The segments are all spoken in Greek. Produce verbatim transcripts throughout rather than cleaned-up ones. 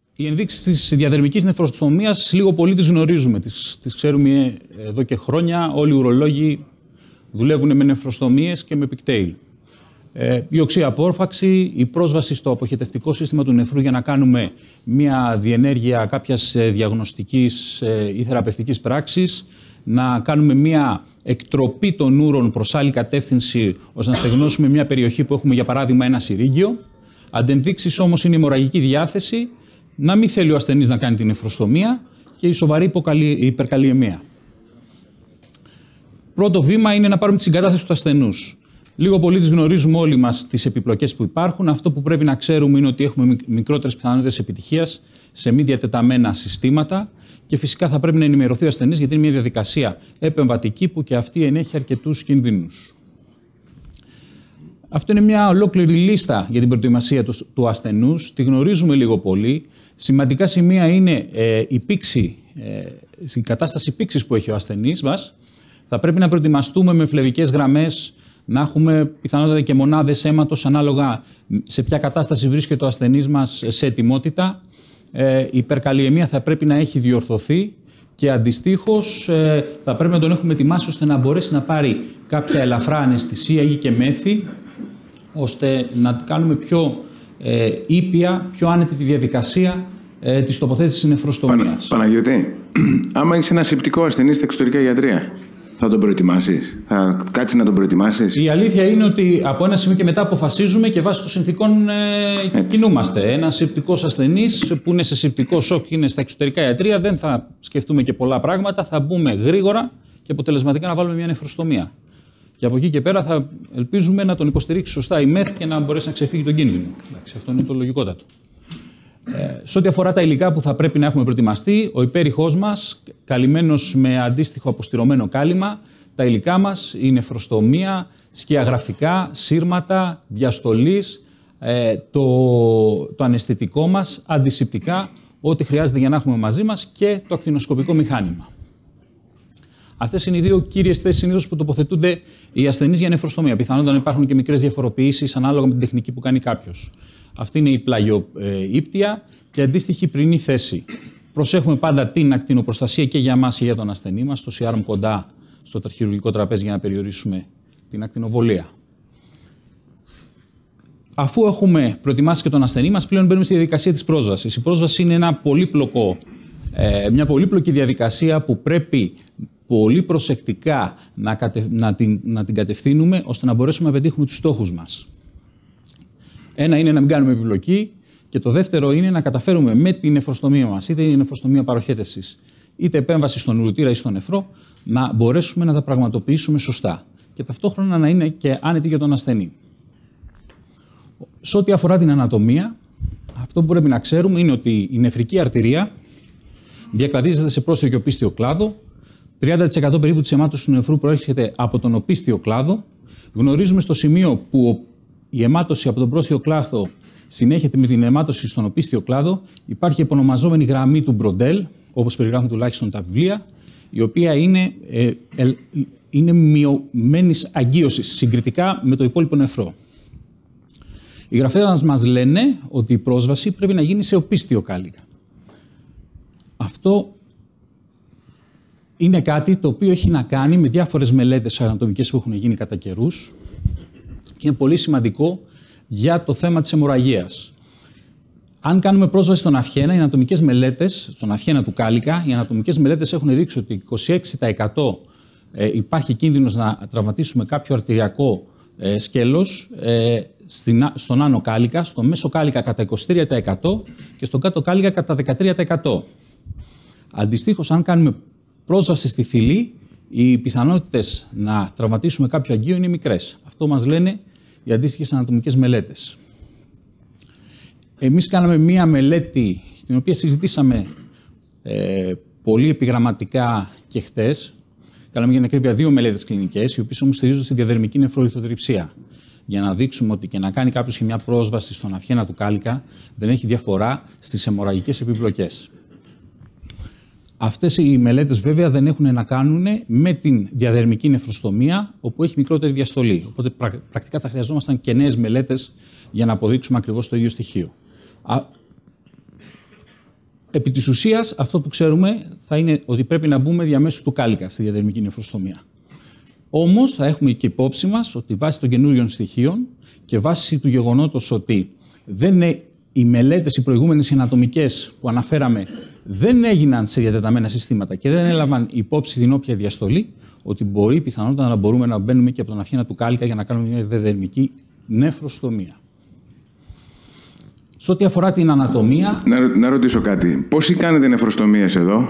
Οι ενδείξεις της διαδερμικής νεφροστομίας λίγο πολύ τις γνωρίζουμε, τις, τις ξέρουμε εδώ και χρόνια. Όλοι οι ουρολόγοι δουλεύουν με νεφροστομίες και με πικτέιλ. Ε, η οξύ απόρφαξη, η πρόσβαση στο αποχετευτικό σύστημα του νεφρού για να κάνουμε μια διενέργεια κάποιας διαγνωστικής ή θεραπευτικής πράξης, να κάνουμε μια εκτροπή των ούρων προς άλλη κατεύθυνση ώστε να στεγνώσουμε μια περιοχή που έχουμε για παράδειγμα ένα συρίγγιο. Αντενδείξεις όμως είναι η αιμορραγική διάθεση, να μην θέλει ο ασθενής να κάνει την νεφροστομία και η σοβαρή υπερκαλλιαιμία. Πρώτο βήμα είναι να πάρουμε τη συγκατάθεση του ασθενούς. Λίγο πολύ τις γνωρίζουμε όλοι μας τις επιπλοκές που υπάρχουν. Αυτό που πρέπει να ξέρουμε είναι ότι έχουμε μικρότερες πιθανότητες επιτυχίας σε μη διατεταμένα συστήματα και φυσικά θα πρέπει να ενημερωθεί ο ασθενής γιατί είναι μια διαδικασία επεμβατική που και αυτή ενέχει αρκετούς κινδύνους. Αυτό είναι μια ολόκληρη λίστα για την προετοιμασία του, του ασθενούς. Τη γνωρίζουμε λίγο πολύ. Σημαντικά σημεία είναι ε, η πήξη, ε, η κατάσταση πήξης που έχει ο ασθενής μας. Θα πρέπει να προετοιμαστούμε με φλεβικές γραμμές, να έχουμε πιθανότατα και μονάδες αίματος ανάλογα σε ποια κατάσταση βρίσκεται ο ασθενής μας σε ετοιμότητα. Ε, η υπερκαλλιαιμία θα πρέπει να έχει διορθωθεί και αντιστοίχως ε, θα πρέπει να τον έχουμε ετοιμάσει ώστε να μπορέσει να πάρει κάποια ελαφρά αναισθησία ή και μέθη, ώστε να κάνουμε πιο ε, ήπια, πιο άνετη τη διαδικασία ε, της τοποθέτησης νεφροστομίας. Πανα, Παναγιώτη, άμα έχεις ένα σηπτικό ασθενή στα εξωτερικά ιατρεία, θα τον προετοιμάσεις, θα κάτσεις να τον προετοιμάσεις? Η αλήθεια είναι ότι από ένα σημείο και μετά αποφασίζουμε και βάσει των συνθήκων ε, κινούμαστε. Ένα σηπτικός ασθενής που είναι σε σηπτικό σοκ και είναι στα εξωτερικά ιατρεία, δεν θα σκεφτούμε και πολλά πράγματα, θα μπούμε γρήγορα και αποτελεσματικά να βάλουμε μια νεφροστομία. Και από εκεί και πέρα θα ελπίζουμε να τον υποστηρίξει σωστά η ΜΕΘ και να μπορέσει να ξεφύγει τον κίνδυνο. Εντάξει, αυτό είναι το λογικότατο. Ε, σε ό,τι αφορά τα υλικά που θα πρέπει να έχουμε προετοιμαστεί, ο υπέρηχός μας, καλυμμένος με αντίστοιχο αποστηρωμένο κάλυμα, τα υλικά μας, η νεφροστομία, σκιαγραφικά, σύρματα, διαστολής, ε, το, το αναισθητικό μας, αντισηπτικά, ό,τι χρειάζεται για να έχουμε μαζί μας και το ακτινοσκοπικό μηχάνημα. Αυτές είναι οι δύο κύριες θέσεις συνήθως που τοποθετούνται οι ασθενείς για νεφροστομία. Πιθανότατα υπάρχουν και μικρές διαφοροποιήσεις ανάλογα με την τεχνική που κάνει κάποιος. Αυτή είναι η πλαγιούπτια και αντίστοιχη πρωινή θέση. Προσέχουμε πάντα την ακτινοπροστασία και για μας και για τον ασθενή μας, το σι αρ εμ κοντά στο χειρουργικό τραπέζι για να περιορίσουμε την ακτινοβολία. Αφού έχουμε προετοιμάσει και τον ασθενή μας, πλέον μπαίνουμε στη διαδικασία της πρόσβασης. Η πρόσβαση είναι ένα πολύπλοκο, ε, μια πολύπλοκη διαδικασία που πρέπει πολύ προσεκτικά να, κατε, να, την, να την κατευθύνουμε ώστε να μπορέσουμε να πετύχουμε τους στόχους μας. Ένα είναι να μην κάνουμε επιπλοκή και το δεύτερο είναι να καταφέρουμε με την νεφροστομία μας, είτε η νεφροστομία παροχέτευσης, είτε επέμβαση στον ουρητήρα ή στον νεφρό, να μπορέσουμε να τα πραγματοποιήσουμε σωστά και ταυτόχρονα να είναι και άνετη για τον ασθενή. Σε ό,τι αφορά την ανατομία, αυτό που πρέπει να ξέρουμε είναι ότι η νεφρική αρτηρία διακλαδίζεται σε πρόσθετο και οπίστιο κλάδο. τριάντα τοις εκατό περίπου της αιμάτωσης του νεφρού προέρχεται από τον οπίστιο κλάδο. Γνωρίζουμε στο σημείο που η αιμάτωση από τον πρόσθετο κλάδο συνέχεται με την αιμάτωση στον οπίστιο κλάδο, υπάρχει επωνομαζόμενη γραμμή του Μπροντέλ, όπως περιγράφουν τουλάχιστον τα βιβλία, η οποία είναι, ε, ε, είναι μειωμένης αγκίωσης συγκριτικά με το υπόλοιπο νεφρό. Οι γραφέδες μας λένε ότι η πρόσβαση πρέπει να γίνει σε οπίστιο κάλικα. Αυτό είναι κάτι το οποίο έχει να κάνει με διάφορες μελέτες ανατομικές που έχουν γίνει κατά καιρούς και είναι πολύ σημαντικό για το θέμα της αιμορραγίας. Αν κάνουμε πρόσβαση στον αυχένα, οι ανατομικές μελέτες, στον αυχένα του κάλικα, οι ανατομικές μελέτες έχουν δείξει ότι είκοσι έξι τοις εκατό ε, υπάρχει κίνδυνος να τραυματίσουμε κάποιο αρτηριακό ε, σκέλος ε, στην, στον άνω κάλικα, στο μέσο κάλικα κατά είκοσι τρία τοις εκατό και στον κάτω κάλικα κατά δεκατρία τοις εκατό. Αντιστοίχως, αν κάνουμε πρόσβαση στη θηλή, οι πιθανότητες να τραυματίσουμε κάποιο αγκείο είναι μικρές. Αυτό μας λένε οι αντίστοιχες ανατομικές μελέτες. Εμείς κάναμε μία μελέτη, την οποία συζητήσαμε ε, πολύ επιγραμματικά και χτες. Κάναμε για ακρίβεια δύο μελέτες κλινικές, οι οποίες όμως στηρίζονται στη διαδερμική νεφρολιθοτριψία. Για να δείξουμε ότι και να κάνει κάποιος και μια πρόσβαση στον αυχένα του κάλικα δεν έχει διαφορά στις αιμορραγικές επιπλοκές. Αυτές οι μελέτες βέβαια δεν έχουν να κάνουν με την διαδερμική νεφροστομία, όπου έχει μικρότερη διαστολή. Οπότε πρακτικά θα χρειαζόμασταν και νέες μελέτες για να αποδείξουμε ακριβώς το ίδιο στοιχείο. Α... Επί της ουσίας, αυτό που ξέρουμε θα είναι ότι πρέπει να μπούμε διαμέσου του κάλικα στη διαδερμική νεφροστομία. Όμως, θα έχουμε και υπόψη μας ότι βάσει των καινούριων στοιχείων και βάσει του γεγονότος ότι δεν είναι, οι μελέτες, οι προηγούμενες ανατομικές που αναφέραμε, δεν έγιναν σε διατεταμένα συστήματα και δεν έλαβαν υπόψη την όποια διαστολή, ότι μπορεί πιθανότατα να μπορούμε να μπαίνουμε και από τον αφήνα του κάλικα για να κάνουμε μια διαδερμική νεφροστομία. Σε ό,τι αφορά την ανατομία... Να, να ρωτήσω κάτι. Πόσοι κάνετε νεφροστομίες εδώ?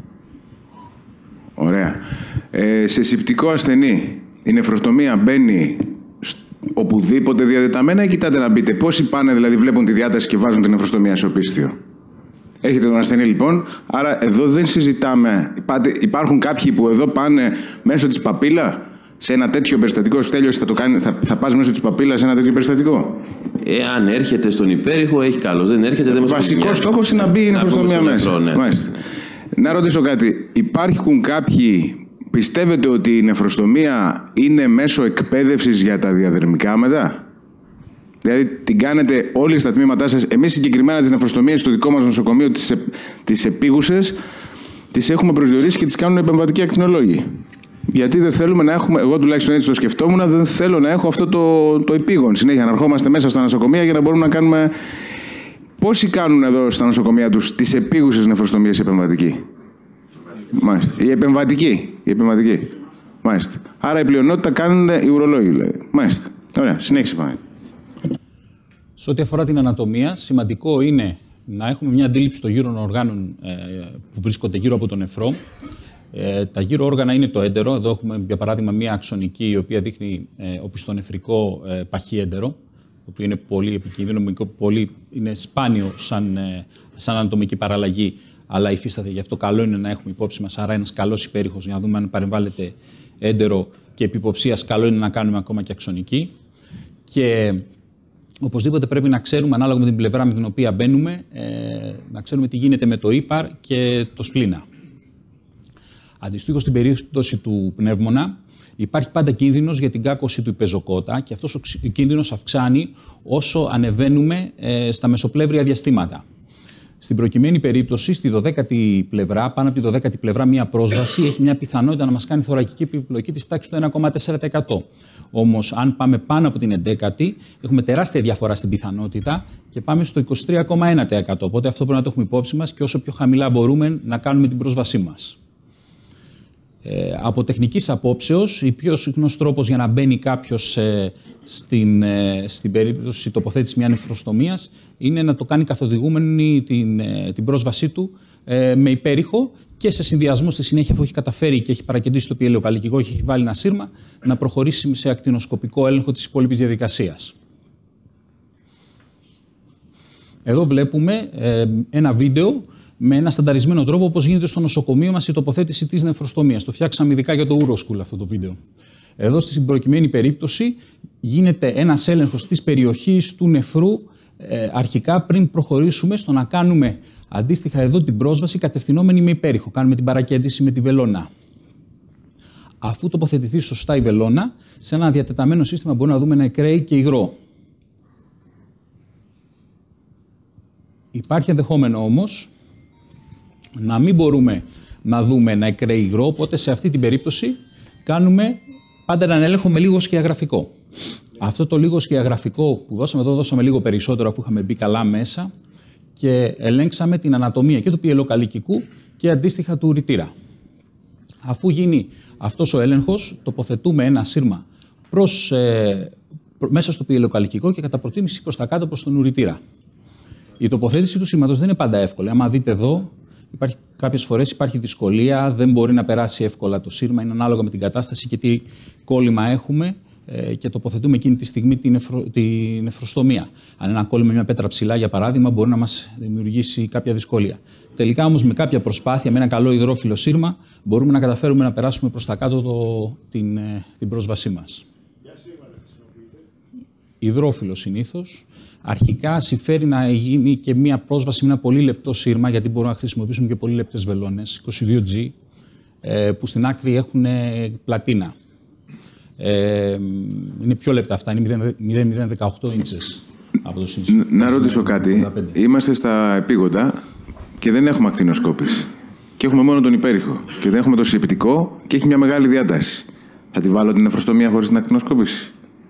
Ωραία. Ε, σε σηπτικό ασθενή, η νεφροστομία μπαίνει οπουδήποτε διατεταμένα ή κοιτάτε να μπείτε? Πόσοι πάνε, δηλαδή βλέπουν τη διάταση και βάζουν την νεφροστομία σε οπίσθιο? Έχετε τον ασθενή λοιπόν, άρα εδώ δεν συζητάμε. Υπάρχουν κάποιοι που εδώ πάνε μέσω της παπίλα, σε ένα τέτοιο περιστατικό. Στέλιος, θα, το κάνει, θα, θα πας μέσω της παπίλα σε ένα τέτοιο περιστατικό? Εάν έρχεται στον υπέρηχο, έχει καλώς. Δεν έρχεται, δεν μας Βασικός στόχος είναι να μπει η νεφροστομία μέσα. Ναι. Να ρωτήσω κάτι. Υπάρχουν κάποιοι, πιστεύετε ότι η νεφροστομία είναι μέσω εκπαίδευσης για τα διαδερμικά μετά? Δηλαδή την κάνετε όλοι στα τμήματά σας? Εμείς συγκεκριμένα τις νεφροστομίες στο δικό μας νοσοκομείο, τις, τις επίγουσες, τις έχουμε προσδιορίσει και τις κάνουν επεμβατικοί ακτινολόγοι. Γιατί δεν θέλουμε να έχουμε, εγώ τουλάχιστον έτσι το σκεφτόμουν, δεν θέλω να έχω αυτό το, το επίγον. Συνέχεια να ερχόμαστε μέσα στα νοσοκομεία για να μπορούμε να κάνουμε. Πόσοι κάνουν εδώ στα νοσοκομεία τους τις επίγουσες νεφροστομίες επεμβατικοί? Μάλιστα. Η επεμβατική. Η επεμβατική. Μάλιστα. Άρα η πλειονότητα κάνουν οι ουρολόγοι, δηλαδή. Μάλιστα. Ωραία. Συνέχισε πάμε. Σε ό,τι αφορά την ανατομία, σημαντικό είναι να έχουμε μια αντίληψη των γύρω οργάνων ε, που βρίσκονται γύρω από τον νεφρό. Ε, τα γύρω όργανα είναι το έντερο. Εδώ έχουμε, για παράδειγμα, μια αξονική η οποία δείχνει ε, οπισθονεφρικό ε, παχύέντερο, το οποίο είναι πολύ επικίνδυνο, πολύ, είναι σπάνιο σαν, ε, σαν ανατομική παραλλαγή, αλλά υφίσταται. Γι' αυτό καλό είναι να έχουμε υπόψη μας. Άρα, ένας καλός υπέρηχος για να δούμε αν παρεμβάλλεται έντερο και επί υποψίας, καλό είναι να κάνουμε ακόμα και αξονική. Και οπωσδήποτε πρέπει να ξέρουμε, ανάλογα με την πλευρά με την οποία μπαίνουμε, ε, να ξέρουμε τι γίνεται με το ύπαρ και το σπλήνα. Αντιστοίχως, στην περίπτωση του πνεύμονα, υπάρχει πάντα κίνδυνος για την κάκωση του υπεζοκότα και αυτός ο κίνδυνος αυξάνει όσο ανεβαίνουμε ε, στα μεσοπλεύρια διαστήματα. Στην προκειμένη περίπτωση, στη δωδέκατη πλευρά, πάνω από τη δωδέκατη πλευρά, μία πρόσβαση έχει μια πιθανότητα να μας κάνει θωρακική επιπλοκή της τάξης του ένα κόμμα τέσσερα τοις εκατό. Όμως, αν πάμε πάνω από την ενδέκατη, έχουμε τεράστια διαφορά στην πιθανότητα και πάμε στο είκοσι τρία κόμμα ένα τοις εκατό. Οπότε αυτό πρέπει να το έχουμε υπόψη μας και όσο πιο χαμηλά μπορούμε να κάνουμε την πρόσβασή μας. Ε, από τεχνικής απόψεως, ο πιο συχνός τρόπος για να μπαίνει κάποιος ε, στην, ε, στην περίπτωση τοποθέτηση μια νεφροστομίας είναι να το κάνει καθοδηγούμενη την, ε, την πρόσβασή του ε, με υπέρηχο και σε συνδυασμό στη συνέχεια, αφού έχει καταφέρει και έχει παρακεντήσει το πιελαιοκαλλικικό και έχει βάλει ένα σύρμα, να προχωρήσει σε ακτινοσκοπικό έλεγχο της υπόλοιπης διαδικασίας. Εδώ βλέπουμε ε, ένα βίντεο με ένα στανταρισμένο τρόπο, όπως γίνεται στο νοσοκομείο μας η τοποθέτηση της νεφροστομίας. Το φτιάξαμε ειδικά για το Euroschool αυτό το βίντεο. Εδώ, στην προκειμένη περίπτωση, γίνεται ένας έλεγχος της περιοχής του νεφρού ε, αρχικά πριν προχωρήσουμε στο να κάνουμε αντίστοιχα εδώ την πρόσβαση κατευθυνόμενη με υπέρηχο. Κάνουμε την παρακέντηση με τη βελόνα. Αφού τοποθετηθεί σωστά η βελόνα, σε ένα διατεταμένο σύστημα μπορούμε να δούμε νεκρέι και υγρό. Υπάρχει ενδεχόμενο όμως να μην μπορούμε να δούμε ένα εκραίει υγρό, οπότε σε αυτή την περίπτωση κάνουμε πάντα έναν έλεγχο με λίγο σκιαγραφικό. Αυτό το λίγο σκιαγραφικό που δώσαμε εδώ, δώσαμε λίγο περισσότερο αφού είχαμε μπει καλά μέσα και ελέγξαμε την ανατομία και του πιελοκαλλικικού και αντίστοιχα του ουρητήρα. Αφού γίνει αυτός ο έλεγχος, τοποθετούμε ένα σύρμα προς, ε, μέσα στο πιελοκαλλικικό και κατά προτίμηση προς τα κάτω προς τον ουρητήρα. Η τοποθέτηση του σύρματος δεν είναι πάντα εύκολη. Άμα δείτε εδώ, υπάρχει, κάποιες φορές υπάρχει δυσκολία, δεν μπορεί να περάσει εύκολα το σύρμα, είναι ανάλογα με την κατάσταση και τι κόλλημα έχουμε ε, και τοποθετούμε εκείνη τη στιγμή τη, νεφρο, τη νεφροστομία. Αν ένα κόλλημα με μια πέτρα ψηλά, για παράδειγμα, μπορεί να μας δημιουργήσει κάποια δυσκολία. Τελικά όμως με κάποια προσπάθεια, με ένα καλό υδρόφυλλο σύρμα, μπορούμε να καταφέρουμε να περάσουμε προς τα κάτω το, την, την πρόσβασή μας. Ποια σύρμα χρησιμοποιείτε? Υδρόφυλλο συνήθως. Αρχικά συμφέρει να γίνει και μία πρόσβαση με ένα πολύ λεπτό σύρμα, γιατί μπορούμε να χρησιμοποιήσουμε και πολύ λεπτές βελόνες, είκοσι δύο τζι, που στην άκρη έχουν πλατίνα. Ε, είναι πιο λεπτά αυτά, είναι μηδέν κόμμα μηδέν δεκαοκτώ ίντσες από το σύνθημα. Να ρωτήσω κάτι. Είμαστε στα επίγοντα και δεν έχουμε ακτινοσκόπηση. Και έχουμε μόνο τον υπέρηχο. Και δεν έχουμε το συσσεπτικό και έχει μια μεγάλη διάταση. Θα τη βάλω την νεφροστομία χωρίς την ακτινοσκόπηση?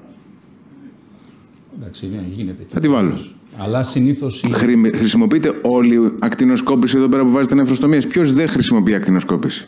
Εντάξει, ναι, γίνεται. Θα τη βάλω. Αλλά συνήθως. Χρη, χρησιμοποιείτε όλη η ακτινοσκόπηση εδώ πέρα που βάζετε νεφροστομίες? Ποιος δεν χρησιμοποιεί ακτινοσκόπηση?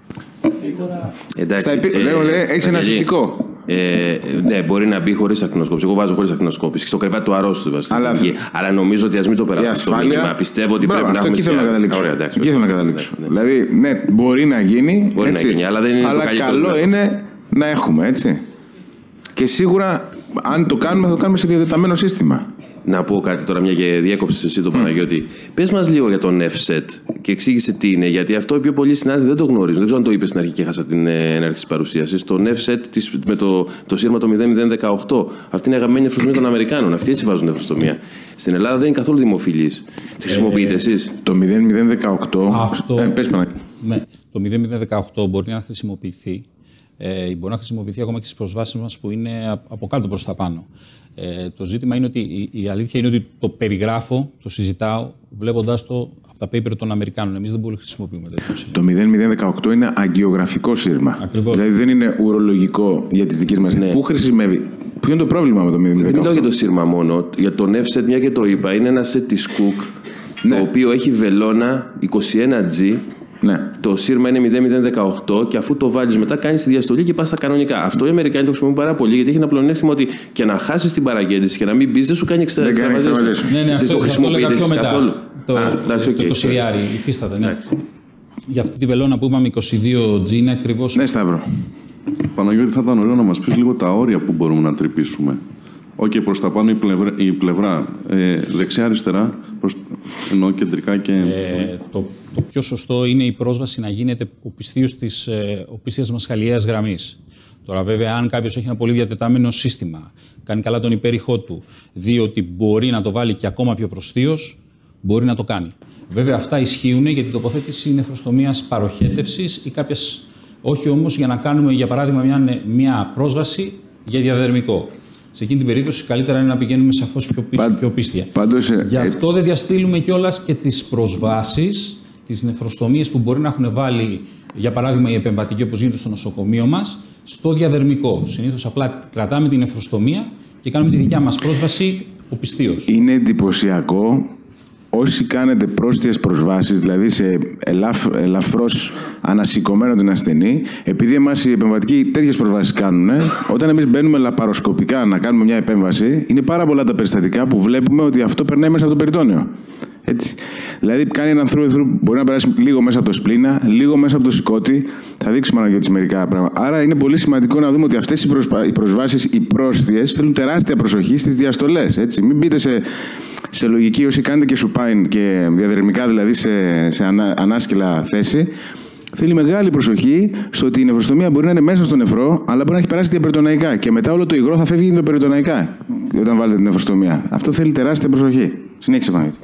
Εντάξει, Στα επί... ε, λέω, λέει, έχεις ε, ένα ε, συσσεπτικό. Ε, ναι, μπορεί να μπει χωρίς ακτινοσκόπηση. Εγώ βάζω χωρίς ακτινοσκόπηση. Στο κρεβάτι του αρρώστου βασικά. Αλλά, αλλά νομίζω ότι ας μην το περάσουμε αυτό το μήνυμα. Πιστεύω ότι Μπράβο, πρέπει αυτό να έχουμε. Εκεί θέλω να καταλήξω. Ωραία, εντάξει, εκεί θέλω να καταλήξω. Ναι, ναι. Δηλαδή, ναι, μπορεί να γίνει. Μπορεί έτσι, να γίνει, αλλά δεν είναι αλλά το καλύτερο. καλό δηλαδή. Είναι να έχουμε, έτσι. Και σίγουρα, αν το κάνουμε, θα το κάνουμε σε διατεταμένο σύστημα. Να πω κάτι τώρα, μια και διέκοψες εσύ τον mm. Παναγιώτη. Πες μας λίγο για τον F-set και εξήγησε τι είναι, γιατί αυτό οι πιο πολλοί συνάδελφοι δεν το γνωρίζουν. Δεν ξέρω αν το είπες στην αρχή και έχασα την έναρξη της παρουσίασης. Το F-set με το, το σύρμα το μηδέν μηδέν δεκαοκτώ. Αυτή είναι η αγαπημένη νεφροστομία των Αμερικάνων. Αυτοί έτσι βάζουν νεφροστομία. Στην Ελλάδα δεν είναι καθόλου δημοφιλής. Τη χρησιμοποιείτε εσείς? Το μηδέν μηδέν δεκαοκτώ. Αυτό, ε, πες, ναι, το μηδέν μηδέν δεκαοκτώ μπορεί να χρησιμοποιηθεί. Ε, μπορεί να χρησιμοποιηθεί ακόμα και στις προσβάσεις μας που είναι από κάτω προς τα πάνω. Ε, το ζήτημα είναι ότι η, η αλήθεια είναι ότι το περιγράφω, το συζητάω βλέποντας το από τα paper των Αμερικάνων. Εμείς δεν μπορούμε να χρησιμοποιούμε τέτοιο σύρμα. Το μηδέν μηδέν δεκαοκτώ είναι αγκιογραφικό σύρμα. Ακριβώς. Δηλαδή δεν είναι ουρολογικό για τις δικές μας. Ναι. Πού χρησιμεύει? Ποιο είναι το πρόβλημα με το μηδέν μηδέν δεκαοκτώ? Δεν μιλάω για το σύρμα μόνο. Για τον F-set, μια και το είπα, είναι ένα set της Cook, ναι, το οποίο έχει βελόνα είκοσι ένα τζι. Ναι. Το σύρμα είναι μηδέν μηδέν δεκαοκτώ και αφού το βάλεις μετά κάνεις τη διαστολή και πας στα κανονικά. Αυτό οι Αμερικάνοι το χρησιμοποιούν πάρα πολύ γιατί έχει ένα πλεονέκτημα ότι και να χάσεις την παραγγέλνηση και να μην μπεις δεν σου κάνει εξτραβαζές. Ναι, ναι, αυτό, το χρησιμοποιείτε πιο μετά. καθόλου? Το, Α, εντάξει, το, okay. το σιριάρι, υφίσταται, ναι. Για αυτή τη βελόνα που είπαμε είκοσι δύο τζι είναι ακριβώς. Ναι, Σταύρο. Παναγιώτη, θα ήταν ωραίο να μας πεις λίγο τα όρια που μπορούμε να τρυπήσουμε. Όχι, okay, προς τα πάνω η πλευρά, η πλευρά ε, δεξιά-αριστερά, προς, ενώ κεντρικά και... Ε, το, το πιο σωστό είναι η πρόσβαση να γίνεται οπισθίως της ε, οπίσθιας μας χαλιαίας γραμμής. Τώρα βέβαια, αν κάποιος έχει ένα πολύ διατεταμένο σύστημα, κάνει καλά τον υπέρηχό του, δει ότι μπορεί να το βάλει και ακόμα πιο προσθείως, μπορεί να το κάνει. Βέβαια, αυτά ισχύουν για την τοποθέτηση νεφροστομίας παροχέτευσης ή κάποιες, όχι όμως για να κάνουμε, για παράδειγμα, μια, μια πρόσβαση για διαδερμικό. Σε εκείνη την περίπτωση, καλύτερα είναι να πηγαίνουμε σαφώς πιο, πίστη, πιο πίστια. Πάντως, Γι' αυτό δεν διαστήλουμε κιόλας και τις προσβάσεις, τις νεφροστομίες που μπορεί να έχουν βάλει, για παράδειγμα, η επεμβατική, όπως γίνεται στο νοσοκομείο μας, στο διαδερμικό. Συνήθως απλά κρατάμε την νεφροστομία και κάνουμε τη δικιά μας πρόσβαση οπισθίως. Είναι εντυπωσιακό όσοι κάνετε πρόσθετες προσβάσεις, δηλαδή σε ελαφ, ελαφρώς ανασηκωμένο την ασθενή, επειδή εμάς οι επεμβατικοί τέτοιες προσβάσεις κάνουν, όταν εμείς μπαίνουμε λαπαροσκοπικά να κάνουμε μια επέμβαση, είναι πάρα πολλά τα περιστατικά που βλέπουμε ότι αυτό περνάει μέσα από το περιτόνιο. Έτσι. Δηλαδή, κάνει έναν through through, μπορεί να περάσει λίγο μέσα από το σπλήνα, λίγο μέσα από το σηκώτη. Θα δείξουμε αναγκαίτες μερικά πράγματα. Άρα, είναι πολύ σημαντικό να δούμε ότι αυτές οι, προσπα... οι προσβάσεις, οι πρόσθειες, θέλουν τεράστια προσοχή στις διαστολές. Έτσι. Μην μπείτε σε, σε λογική όσοι κάνετε και σουπάιν και διαδερμικά, δηλαδή σε, σε ανά... ανάσκελα θέση. Θέλει μεγάλη προσοχή στο ότι η νευροστομία μπορεί να είναι μέσα στο νεφρό, αλλά μπορεί να έχει περάσει διαπεριτοναϊκά. Και μετά όλο το υγρό θα φεύγει διαπεριτοναϊκά όταν βάλετε την νευροστομία. Αυτό θέλει τεράστια προσοχή. Συνέχισε, Παναγιώτη.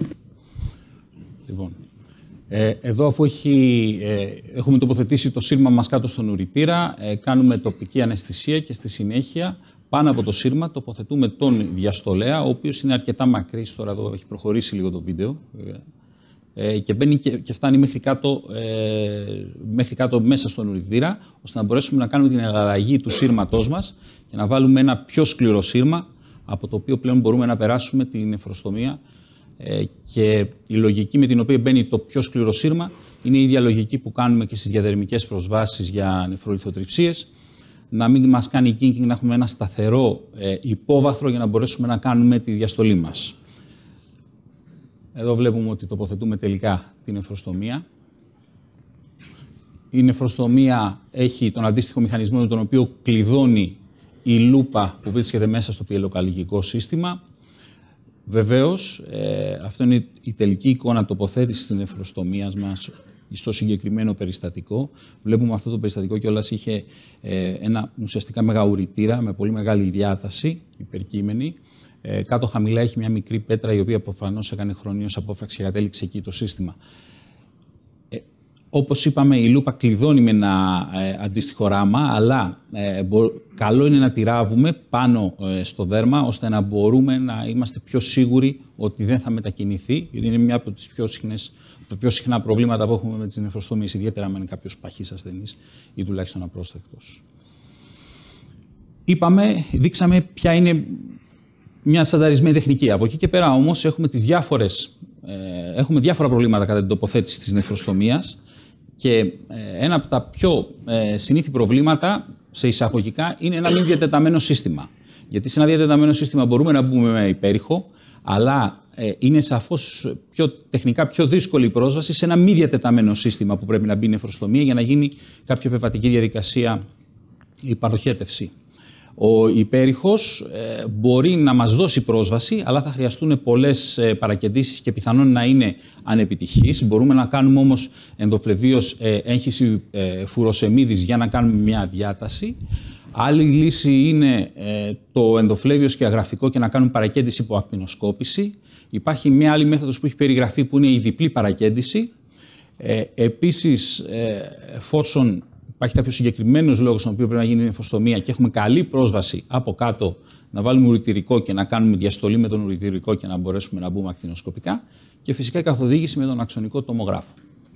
Λοιπόν, ε, εδώ αφού έχει, ε, έχουμε τοποθετήσει το σύρμα μας κάτω στον ουρητήρα, ε, κάνουμε τοπική αναισθησία και στη συνέχεια πάνω από το σύρμα τοποθετούμε τον διαστολέα, ο οποίος είναι αρκετά μακρύς, τώρα εδώ έχει προχωρήσει λίγο το βίντεο, ε, και μπαίνει και, και φτάνει μέχρι κάτω, ε, μέχρι κάτω μέσα στον ουρητήρα, ώστε να μπορέσουμε να κάνουμε την αλλαγή του σύρματός μας και να βάλουμε ένα πιο σκληρό σύρμα, από το οποίο πλέον μπορούμε να περάσουμε την νεφροστομία. Ε, και η λογική με την οποία μπαίνει το πιο σκληρό σύρμα είναι η ίδια λογική που κάνουμε και στις διαδερμικές προσβάσεις για νεφρολιθοτριψίες. Να μην μας κάνει κίνκινγκ, να έχουμε ένα σταθερό ε, υπόβαθρο για να μπορέσουμε να κάνουμε τη διαστολή μας. Εδώ βλέπουμε ότι τοποθετούμε τελικά την νεφροστομία. Η νεφροστομία έχει τον αντίστοιχο μηχανισμό με τον οποίο κλειδώνει η λούπα που βρίσκεται μέσα στο πιελοκαλλικικό σύστημα. Βεβαίως, ε, αυτό είναι η τελική εικόνα τοποθέτησης της νεφροστομίας μας στο συγκεκριμένο περιστατικό. Βλέπουμε αυτό το περιστατικό κιόλας είχε ε, ένα ουσιαστικά μεγαουρητήρα με πολύ μεγάλη διάταση, υπερκείμενη. Ε, κάτω χαμηλά έχει μια μικρή πέτρα η οποία προφανώς έκανε χρονίως απόφραξη και κατέληξε εκεί το σύστημα. Ε, όπως είπαμε, η λούπα κλειδώνει με ένα ε, αντίστοιχο ράμα, αλλά ε, μπο, καλό είναι να τη ράβουμε πάνω ε, στο δέρμα, ώστε να μπορούμε να είμαστε πιο σίγουροι ότι δεν θα μετακινηθεί, γιατί είναι μια από τις πιο συχνές, τα πιο συχνά προβλήματα που έχουμε με τις νεφροστομίες, ιδιαίτερα με κάποιος παχής ασθενής ή τουλάχιστον απρόσθεκτος. Είπαμε, δείξαμε ποια είναι μια στανταρισμένη τεχνική. Από εκεί και πέρα όμως έχουμε, τις διάφορες, ε, έχουμε διάφορα προβλήματα κατά την τοποθέτηση της νεφροστομίας και ε, ένα από τα πιο ε, συνήθη προβλήματα σε εισαγωγικά είναι ένα μη διατεταμένο σύστημα. Γιατί σε ένα διατεταμένο σύστημα μπορούμε να μπούμε με υπέρηχο, αλλά ε, είναι σαφώς πιο, τεχνικά πιο δύσκολη η πρόσβαση σε ένα μη διατεταμένο σύστημα που πρέπει να μπει η νεφροστομία για να γίνει κάποια επεμβατική διαδικασία, η παροχέτευση. Ο υπέρηχος ε, μπορεί να μας δώσει πρόσβαση, αλλά θα χρειαστούν πολλές ε, παρακεντήσεις και πιθανόν να είναι ανεπιτυχής. Μπορούμε να κάνουμε όμως ενδοφλεβίως ε, έγχυση ε, φουροσεμίδης για να κάνουμε μια διάταση. Άλλη λύση είναι ε, το ενδοφλέβιος και αγραφικό και να κάνουμε παρακέντηση υπό ακτινοσκόπηση. Υπάρχει μια άλλη μέθοδος που έχει περιγραφεί που είναι η διπλή παρακέντηση. Ε, επίσης, ε, εφόσον υπάρχει κάποιο συγκεκριμένο λόγο στον οποίο πρέπει να γίνει η νεφροστομία και έχουμε καλή πρόσβαση από κάτω, να βάλουμε ουρητηρικό και να κάνουμε διαστολή με τον ουρητηρικό και να μπορέσουμε να μπούμε ακτινοσκοπικά. Και φυσικά η καθοδήγηση με τον αξονικό τομογράφο.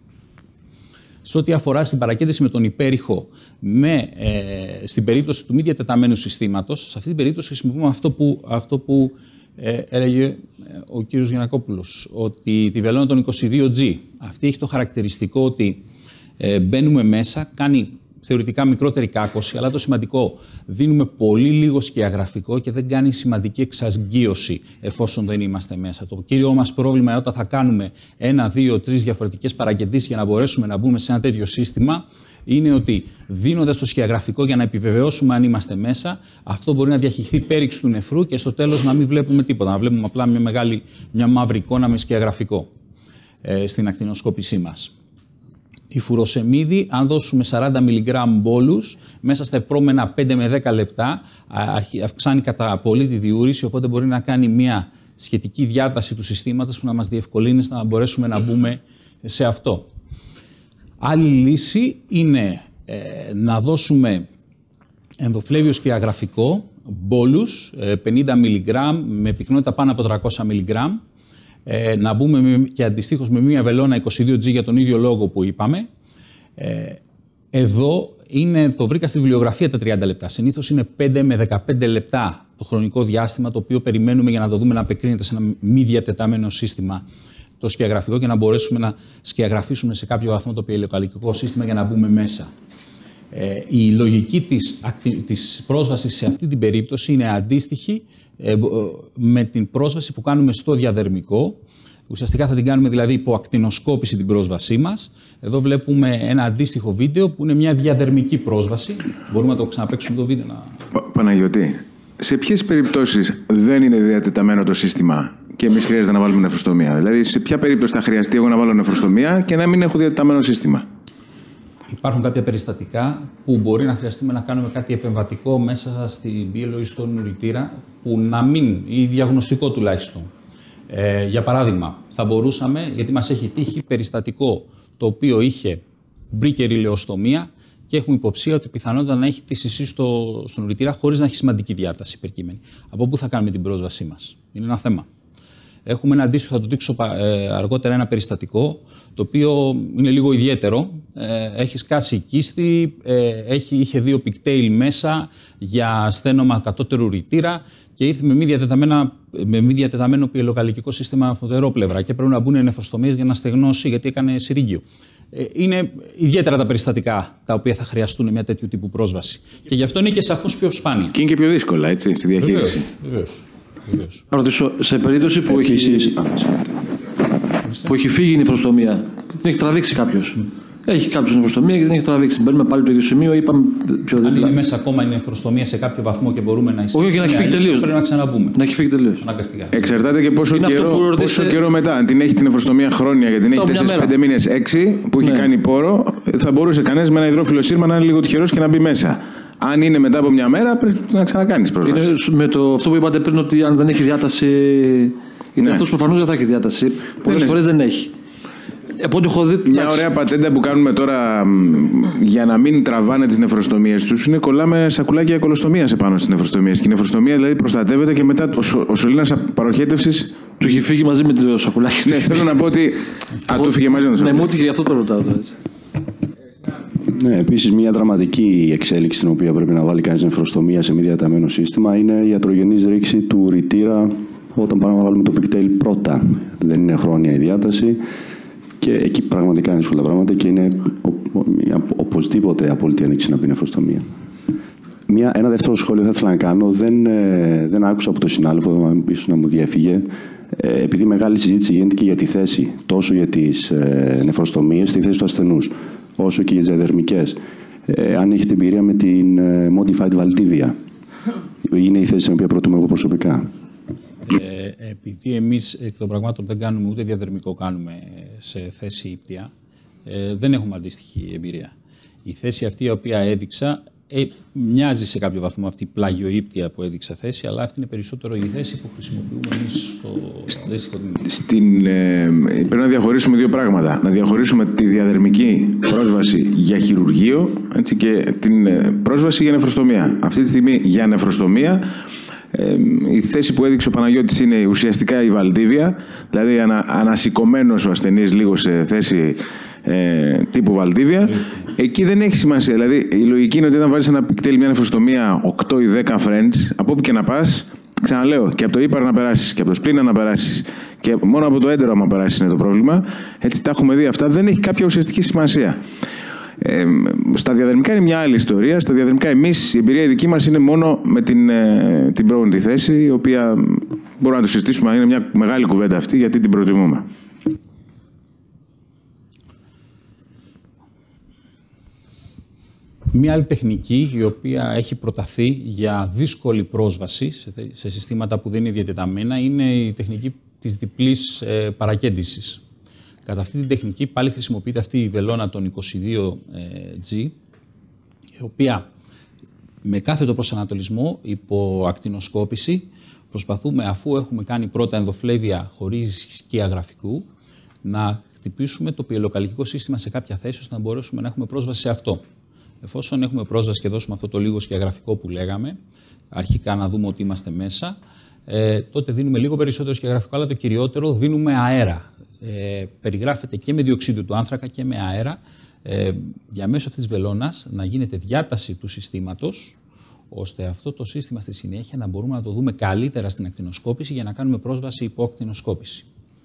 Σε ό,τι αφορά στην παρακέντηση με τον υπέρηχο, με, ε, στην περίπτωση του μη διατεταμένου συστήματος, σε αυτή την περίπτωση χρησιμοποιούμε αυτό που, αυτό που ε, έλεγε ο κύριος Γιαννακόπουλος, ότι τη βελόνα των είκοσι δύο τζι. Αυτή έχει το χαρακτηριστικό ότι Ε, μπαίνουμε μέσα, κάνει θεωρητικά μικρότερη κάκωση, αλλά το σημαντικό, δίνουμε πολύ λίγο σκιαγραφικό και δεν κάνει σημαντική εξασγείωση εφόσον δεν είμαστε μέσα. Το κύριο μας πρόβλημα όταν θα κάνουμε ένα, δύο, τρεις διαφορετικές παρακεντήσεις για να μπορέσουμε να μπούμε σε ένα τέτοιο σύστημα είναι ότι δίνοντας το σκιαγραφικό για να επιβεβαιώσουμε αν είμαστε μέσα, αυτό μπορεί να διαχυθεί πέριξη του νεφρού και στο τέλος να μην βλέπουμε τίποτα, να βλέπουμε απλά μια μεγάλη, μια μαύρη εικόνα με σκιαγραφικό ε, στην ακτινοσκόπησή μας. Η φουροσεμίδη, αν δώσουμε σαράντα μιλιγκράμμ μπόλους, μέσα στα επόμενα πέντε με δέκα λεπτά αυξάνει κατά πολύ τη διούρηση, οπότε μπορεί να κάνει μια σχετική διάταση του συστήματος που να μας διευκολύνει να μπορέσουμε να μπούμε σε αυτό. Άλλη λύση είναι ε, να δώσουμε ενδοφλέβιο σκιαγραφικό, μπόλους, ε, πενήντα μιλιγκράμμ με πυκνότητα πάνω από τριακόσια μιλιγκράμμ, Ε, να μπούμε με, και αντιστοίχως με μία βελόνα είκοσι δύο τζι για τον ίδιο λόγο που είπαμε. Ε, εδώ είναι, το βρήκα στη βιβλιογραφία τα τριάντα λεπτά. Συνήθως είναι πέντε με δεκαπέντε λεπτά το χρονικό διάστημα το οποίο περιμένουμε για να το δούμε να απεκρίνεται σε ένα μη διατεταμένο σύστημα το σκιαγραφικό και να μπορέσουμε να σκιαγραφίσουμε σε κάποιο βαθμό το πυελαιοκαλλικικό σύστημα για να μπούμε μέσα. Ε, η λογική της, της πρόσβασης σε αυτή την περίπτωση είναι αντίστοιχη ε, με την πρόσβαση που κάνουμε στο διαδερμικό. Ουσιαστικά θα την κάνουμε δηλαδή υπό ακτινοσκόπηση την πρόσβασή μας. Εδώ βλέπουμε ένα αντίστοιχο βίντεο που είναι μια διαδερμική πρόσβαση. Μπορούμε να το ξαναπαίξουμε το βίντεο. Να... Παναγιώτη, σε ποιες περιπτώσεις δεν είναι διατεταμένο το σύστημα και εμείς χρειάζεται να βάλουμε νεφροστομία? Δηλαδή, σε ποια περίπτωση θα χρειαστεί εγώ να βάλω νεφροστομία και να μην έχω διατεταμένο σύστημα? Υπάρχουν κάποια περιστατικά που μπορεί να χρειαστούμε να κάνουμε κάτι επεμβατικό μέσα στην πύελο ή στον ουρητήρα που να μην, ή διαγνωστικό τουλάχιστον. Ε, για παράδειγμα, θα μπορούσαμε, γιατί μας έχει τύχει περιστατικό το οποίο είχε μπρίκερη ηλεοστομία και έχουμε υποψία ότι πιθανότητα να έχει τύσιση στο, στον ουρητήρα χωρίς να έχει σημαντική διάταση υπερκείμενη. Από πού θα κάνουμε την πρόσβασή μας? Είναι ένα θέμα. Έχουμε ένα αντίστοιχο, θα το δείξω ε, αργότερα, ένα περιστατικό, το οποίο είναι λίγο ιδιαίτερο. Ε, έχει σκάσει κίστη, ε, έχει, είχε δύο πικτέιλ μέσα για στένομα κατώτερου ουρητήρα και ήρθε με μη, με μη διατεταμένο πυελοκαλλικικό σύστημα φωτερόπλευρα και πρέπει να μπουν νεφροστομίες για να στεγνώσει γιατί έκανε συρίγγιο. Ε, είναι ιδιαίτερα τα περιστατικά τα οποία θα χρειαστούν μια τέτοιου τύπου πρόσβαση. Και γι' αυτό είναι και σαφώς πιο σπάνια. Και είναι και πιο δύσκολα, έτσι, στη διαχείριση. Βεβαίως. Να ρωτήσω, σε περίπτωση που, έχει, που έχει φύγει η νεφροστομία, την έχει τραβήξει κάποιος. Mm. Έχει κάποιος νεφροστομία και την έχει τραβήξει. Μπαίνουμε πάλι το ίδιο σημείο, είπαμε πιο δίπλα. Αν είναι μέσα ακόμα η νεφροστομία σε κάποιο βαθμό και μπορούμε να εισέλθουμε. Όχι, και να έχει φύγει τελείως. Πρέπει να ξαναμπούμε. Να έχει φύγει τελείως. Εξαρτάται και πόσο, καιρό, πόσο καιρό μετά. Αν την έχει την νεφροστομία χρόνια και την έχει τέσσερα πέντε μήνες, έξι που έχει ναι. κάνει πόρο, θα μπορούσε κανένας με ένα υδρόφυλλο σύρμα να είναι λίγο τυχερός και να μπει μέσα. Αν είναι μετά από μια μέρα, πρέπει να ξανακάνεις πρόσβαση. Είναι με το, αυτό που είπατε πριν, ότι αν δεν έχει διάταση. Γιατί ναι. αυτός προφανώς δεν θα έχει διάταση. Πολλές φορές δεν έχει. από ό,τι έχω δει. Μια ωραία πατέντα που κάνουμε τώρα για να μην τραβάνε τις νεφροστομίες τους είναι κολλάμε σακουλάκια κολοστομίας επάνω στις νεφροστομίες. Και η νεφροστομία δηλαδή προστατεύεται και μετά ο, ο σωλήνας παροχέτευσης. Του είχε φύγει μαζί με το σακουλάκι. Ναι, θέλω να πω ότι. Α, του φύγε μαζί με το σακουλάκι. Ναι, μου είχε γι' αυτό το ρωτάω. Ναι, επίσης μια δραματική εξέλιξη την οποία πρέπει να βάλει κανείς νεφροστομία σε μη διαταμένο σύστημα είναι η ιατρογενής ρήξη του ρητήρα όταν πάμε να βάλουμε το pigtail πρώτα. Δεν είναι χρόνια η διάταση και εκεί πραγματικά είναι δύσκολα πράγματα και είναι οπωσδήποτε απόλυτη ένδειξη να πει νεφροστομία. Μια, ένα δεύτερο σχόλιο θα ήθελα να κάνω. Δεν, δεν άκουσα από τον συνάδελφο, ίσως να μου διέφυγε, επειδή μεγάλη συζήτηση γίνεται και για τη θέση, τόσο για τις νεφροστομίες στη θέση του ασθενούς, όσο και για τις διαδερμικές. Ε, αν έχετε εμπειρία με την ε, Modified Valdivia, είναι η θέση στην οποία προτιμώ εγώ προσωπικά. Ε, επειδή εμείς εκ των πραγμάτων δεν κάνουμε ούτε διαδερμικό, κάνουμε σε θέση ύπτια, ε, δεν έχουμε αντίστοιχη εμπειρία. Η θέση αυτή η οποία έδειξα ε, μοιάζει σε κάποιο βαθμό αυτή η πλάγιο-ύπτια που έδειξα θέση, αλλά αυτή είναι περισσότερο η θέση που χρησιμοποιούμε εμείς στο αντίστοιχο τμήμα. Στην, ε, πρέπει να διαχωρίσουμε δύο πράγματα. Να διαχωρίσουμε τη διαδερμική πρόσβαση για χειρουργείο, έτσι, και την ε, πρόσβαση για νεφροστομία. Αυτή τη στιγμή για νεφροστομία ε, η θέση που έδειξε ο Παναγιώτης είναι ουσιαστικά η Βαλντίβια, δηλαδή ανα, ανασηκωμένος ο ασθενής λίγο σε θέση Ε, τύπου Βαλντίβια. Εκεί δεν έχει σημασία. Δηλαδή, η λογική είναι ότι όταν βάζεις ένα pigtail, μια νεφροστομία οκτώ ή δέκα French, από όπου και να πας, ξαναλέω, και από το ύπαρο να περάσεις, και από το σπλήνα να περάσεις, και μόνο από το έντερο, άμα περάσεις, είναι το πρόβλημα. Έτσι τα έχουμε δει αυτά. Δεν έχει κάποια ουσιαστική σημασία. Ε, στα διαδερμικά είναι μια άλλη ιστορία. Στα διαδερμικά, εμείς, η εμπειρία η δική μας είναι μόνο με την, ε, την πρώην θέση, η οποία μπορούμε να το συζητήσουμε. Είναι μια μεγάλη κουβέντα αυτή, γιατί την προτιμούμε. Μία άλλη τεχνική η οποία έχει προταθεί για δύσκολη πρόσβαση σε συστήματα που δεν είναι διατεταμένα είναι η τεχνική της διπλής ε, παρακέντησης. Κατά αυτή την τεχνική πάλι χρησιμοποιείται αυτή η βελόνα των είκοσι δύο τζι, η οποία με κάθετο προσανατολισμό υπό ακτινοσκόπηση προσπαθούμε, αφού έχουμε κάνει πρώτα ενδοφλέβεια χωρίς σκία γραφικού, να χτυπήσουμε το πιελοκαλλικικό σύστημα σε κάποια θέση ώστε να μπορέσουμε να έχουμε πρόσβαση σε αυτό. Εφόσον έχουμε πρόσβαση και δώσουμε αυτό το λίγο σκιαγραφικό που λέγαμε, αρχικά να δούμε ότι είμαστε μέσα, ε, τότε δίνουμε λίγο περισσότερο σκιαγραφικό, αλλά το κυριότερο δίνουμε αέρα. Ε, περιγράφεται και με διοξείδιο του άνθρακα και με αέρα, ε, διαμέσου αυτής της βελόνας να γίνεται διάταση του συστήματος, ώστε αυτό το σύστημα στη συνέχεια να μπορούμε να το δούμε καλύτερα στην ακτινοσκόπηση για να κάνουμε πρόσβαση υπό ακτινοσκόπηση.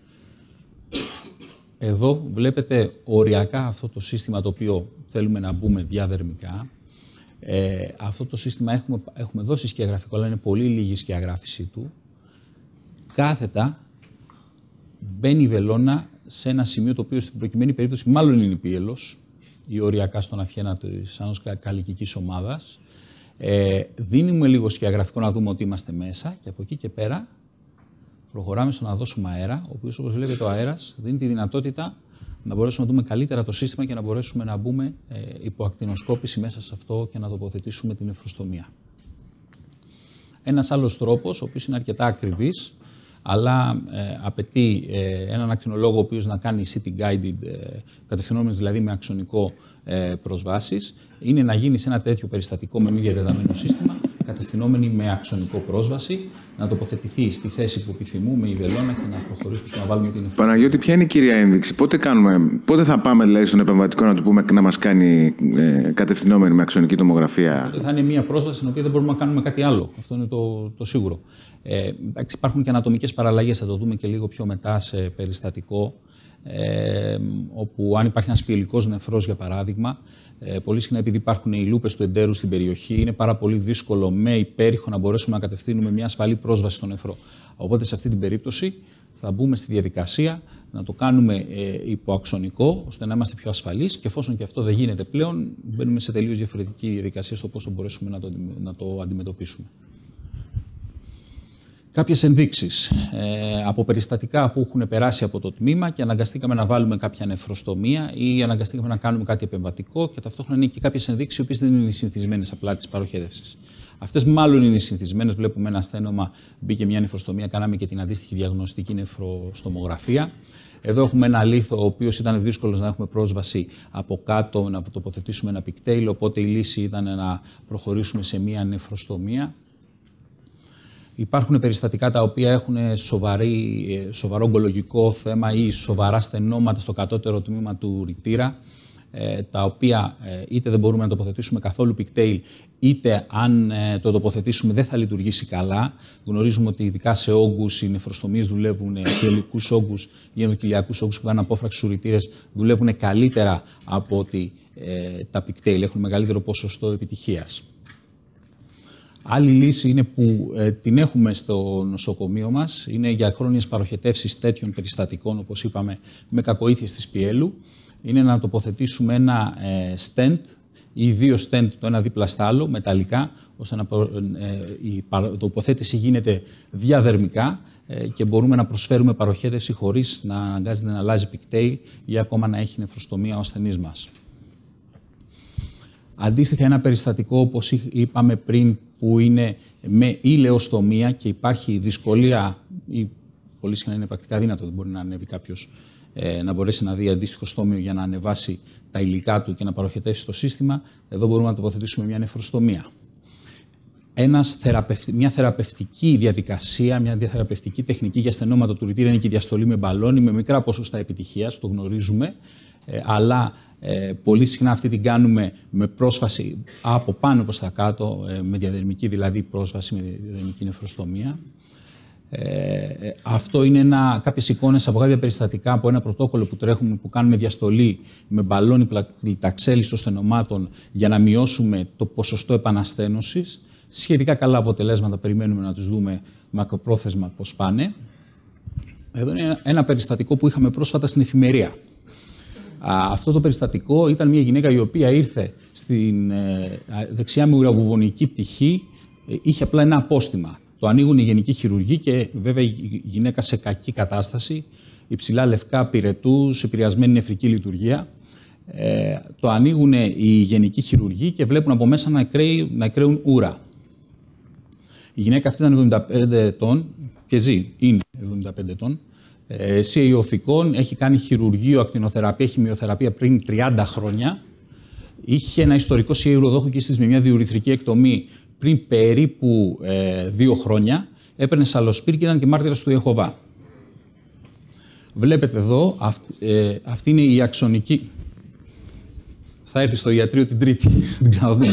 Εδώ βλέπετε οριακά αυτό το σύστημα το οποίο θέλουμε να μπούμε διαδερμικά. Ε, αυτό το σύστημα έχουμε, έχουμε δώσει σκιαγραφικό, αλλά είναι πολύ λίγη η σκιαγράφηση του. Κάθετα μπαίνει η βελόνα σε ένα σημείο το οποίο στην προκειμένη περίπτωση μάλλον είναι πίελος ή οριακά στον αφιένα της άνος καλλικικής ομάδας. Ε, δίνουμε λίγο σκιαγραφικό να δούμε ότι είμαστε μέσα και από εκεί και πέρα προχωράμε στο να δώσουμε αέρα, ο οποίος, όπως βλέπετε, ο αέρας δίνει τη δυνατότητα να μπορέσουμε να δούμε καλύτερα το σύστημα και να μπορέσουμε να μπούμε ε, υπό ακτινοσκόπηση μέσα σε αυτό και να τοποθετήσουμε την νεφροστομία. Ένας άλλος τρόπος, ο οποίος είναι αρκετά ακριβής, αλλά ε, απαιτεί ε, έναν ακτινολόγο ο οποίος να κάνει city guided, ε, κατευθυνόμενος δηλαδή με αξονικό ε, προσβάσεις, είναι να γίνει σε ένα τέτοιο περιστατικό με μη διατεταμένο σύστημα, κατευθυνόμενη με αξονικό πρόσβαση, να τοποθετηθεί στη θέση που επιθυμούμε η βελόνα και να προχωρήσουμε στο να βάλουμε την ευθύνη. Παναγιώτη, ποια είναι η κυρία ένδειξη, πότε, κάνουμε, πότε θα πάμε δηλαδή στον επεμβατικό να του πούμε να μας κάνει ε, κατευθυνόμενη με αξονική τομογραφία? Θα είναι μια πρόσβαση στην οποία δεν μπορούμε να κάνουμε κάτι άλλο. Αυτό είναι το, το σίγουρο. Ε, εντάξει, υπάρχουν και ανατομικές παραλλαγές, θα το δούμε και λίγο πιο μετά σε περιστατικό. Ε, όπου αν υπάρχει ένας πιελικός νεφρός, για παράδειγμα, ε, πολύ συχνά επειδή υπάρχουν οι λούπες του εντέρου στην περιοχή, είναι πάρα πολύ δύσκολο με υπέρηχο να μπορέσουμε να κατευθύνουμε μια ασφαλή πρόσβαση στο νεφρό. Οπότε σε αυτή την περίπτωση θα μπούμε στη διαδικασία να το κάνουμε ε, υποαξονικό, ώστε να είμαστε πιο ασφαλείς, και εφόσον και αυτό δεν γίνεται πλέον, μπαίνουμε σε τελείως διαφορετική διαδικασία στο πώς θα μπορέσουμε να το, να το αντιμετωπίσουμε. Κάποιες ενδείξεις ε, από περιστατικά που έχουν περάσει από το τμήμα και αναγκαστήκαμε να βάλουμε κάποια νεφροστομία ή αναγκαστήκαμε να κάνουμε κάτι επεμβατικό, και ταυτόχρονα είναι και κάποιες ενδείξεις οι οποίες δεν είναι συνηθισμένες απλά της παροχέτευσης. Αυτές μάλλον είναι συνηθισμένες. Βλέπουμε ένα ασθένωμα, μπήκε μια νεφροστομία, κάναμε και την αντίστοιχη διαγνωστική νεφροστομογραφία. Εδώ έχουμε ένα λίθο, ο οποίος ήταν δύσκολος να έχουμε πρόσβαση από κάτω, να τοποθετήσουμε ένα πικτέιλ, οπότε η λύση ήταν να προχωρήσουμε σε μία νεφροστομία. Υπάρχουν περιστατικά τα οποία έχουν σοβαρή, σοβαρό ογκολογικό θέμα ή σοβαρά στενώματα στο κατώτερο τμήμα του ρητήρα, τα οποία είτε δεν μπορούμε να τοποθετήσουμε καθόλου πικτέιλ, είτε αν το τοποθετήσουμε δεν θα λειτουργήσει καλά. Γνωρίζουμε ότι ειδικά σε όγκους οι νεφροστομίες δουλεύουν, σε ελικούς όγκους ή ενδοκυλιακούς όγκους που κάνουν απόφραξη στους ρητήρες δουλεύουν καλύτερα από ότι ε, τα πικτέιλ, έχουν μεγαλύτερο ποσοστό επιτυχίας. Άλλη λύση είναι που ε, την έχουμε στο νοσοκομείο μας, είναι για χρόνιες παροχετεύσεις τέτοιων περιστατικών, όπως είπαμε, με κακοήθειες της πιέλου. Είναι να τοποθετήσουμε ένα ε, stent ή δύο stent το ένα δίπλα στο άλλο, μεταλλικά, ώστε να, ε, η τοποθέτηση γίνεται διαδερμικά ε, και μπορούμε να προσφέρουμε παροχέτευση χωρίς να αναγκάζεται να αλλάζει πικτέιλ ή ακόμα να έχει νεφροστομία ο ασθενής μας. Αντίστοιχα, ένα περιστατικό, όπως είπαμε πριν, που είναι με ηλεοστομία και υπάρχει δυσκολία ή πολύ συχνά είναι πρακτικά δύνατο, δεν μπορεί να ανέβει κάποιος ε, να μπορέσει να δει αντίστοιχο στόμιο για να ανεβάσει τα υλικά του και να παροχετεύσει το σύστημα. Εδώ μπορούμε να τοποθετήσουμε μια νεφροστομία. Ένας θεραπευ... Μια θεραπευτική διαδικασία, μια διαθεραπευτική τεχνική για στενώματα του ρητήρα είναι και η διαστολή με μπαλόνι, με μικρά ποσοστά επιτυχίας, το γνωρίζουμε, ε, αλλά ε, πολύ συχνά αυτή την κάνουμε με πρόσβαση από πάνω προς τα κάτω, ε, με διαδερμική δηλαδή πρόσβαση, με διαδερμική νεφροστομία. Ε, αυτό είναι ένα, κάποιες εικόνες από κάποια περιστατικά από ένα πρωτόκολλο που τρέχουμε, που κάνουμε διαστολή με μπαλόνι πληταξέλης των στενομάτων για να μειώσουμε το ποσοστό επανασθένωσης. Σχετικά καλά αποτελέσματα, περιμένουμε να τους δούμε μακροπρόθεσμα πώς πάνε. Εδώ είναι ένα περιστατικό που είχαμε πρόσφατα στην εφημερία. Αυτό το περιστατικό ήταν μια γυναίκα η οποία ήρθε στην δεξιά μου ουραβουβονική πτυχή, είχε απλά ένα απόστημα. Το ανοίγουν οι γενικοί χειρουργοί και βέβαια η γυναίκα σε κακή κατάσταση, υψηλά λευκά πυρετούς, επηρεασμένη νεφρική λειτουργία. Ε, το ανοίγουν οι γενικοί χειρουργοί και βλέπουν από μέσα να, κρέει, να κρέουν ούρα. Η γυναίκα αυτή ήταν εβδομήντα πέντε ετών και ζει, είναι εβδομήντα πέντε ετών. Ε, Σιαιοθηκών, έχει κάνει χειρουργείο, ακτινοθεραπεία, χημειοθεραπεία πριν τριάντα χρόνια. Είχε ένα ιστορικό σιαιουροδόχο και με μια διουρηθρική εκτομή πριν περίπου ε, δύο χρόνια. Έπαιρνε σαλοσπίρ και ήταν και μάρτυρας του Ιεχωβά. Βλέπετε εδώ, αυ, ε, αυτή είναι η αξονική. Θα έρθει στο ιατρείο την Τρίτη, την ξαναδούμε.